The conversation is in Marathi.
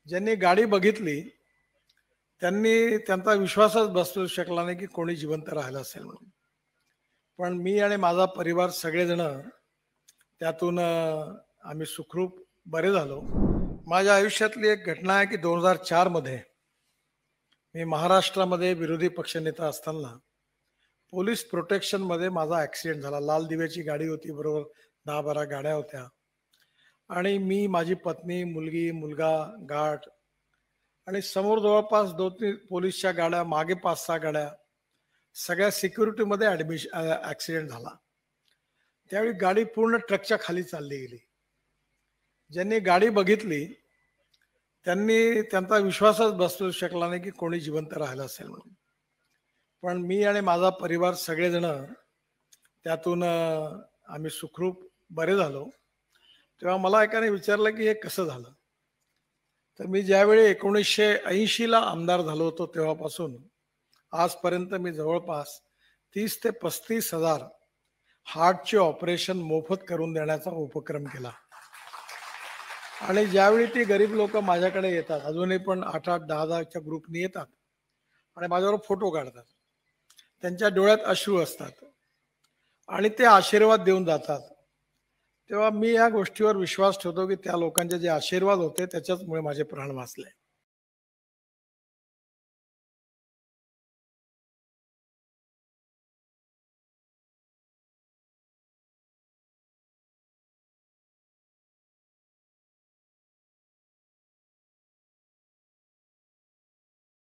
ज्यांनी गाडी बघितली त्यांनी त्यांचा विश्वासच बसू शकला नाही की कोणी जिवंत राहिलं असेल म्हणून. पण मी आणि माझा परिवार सगळेजण त्यातून आम्ही सुखरूप बरे झालो. माझ्या आयुष्यातली एक घटना आहे की 2004 मध्ये मी महाराष्ट्रामध्ये विरोधी पक्षनेता असताना पोलीस प्रोटेक्शन मध्ये माझा ॲक्सिडेंट झाला. लाल दिव्याची गाडी होती, बरोबर 10-12 गाड्या होत्या आणि मी, माझी पत्नी, मुलगी, मुलगा, गाठ आणि समोर जवळपास 2-3 पोलीसच्या गाड्या, मागे 5-6 गाड्या, सगळ्या सिक्युरिटीमध्ये ॲक्सिडेंट झाला. त्यावेळी गाडी पूर्ण ट्रकच्या खाली चालली गेली. ज्यांनी गाडी बघितली त्यांनी त्यांचा विश्वासच बसू शकला नाही की कोणी जिवंत राहिलं असेल म्हणून. पण मी आणि माझा परिवार सगळेजण त्यातून आम्ही सुखरूप बरे झालो. तेव्हा मला एकाने विचारलं की हे कसं झालं. तर मी ज्यावेळी 1980ला आमदार झालो होतो तेव्हापासून आजपर्यंत मी जवळपास 30 ते 35 हजार हार्टचे ऑपरेशन मोफत करून देण्याचा उपक्रम केला. आणि ज्यावेळी ती गरीब लोक माझ्याकडे येतात, अजूनही पण 8-8, 10-10च्या ग्रुपनी येतात आणि माझ्याबरोबर फोटो काढतात, त्यांच्या डोळ्यात अश्रू असतात आणि ते आशीर्वाद देऊन जातात, तेव्हा मी या गोष्टीवर विश्वास ठेवतो की त्या लोकांचे जे आशीर्वाद होते त्याच्याचमुळे माझे प्राण वाचले.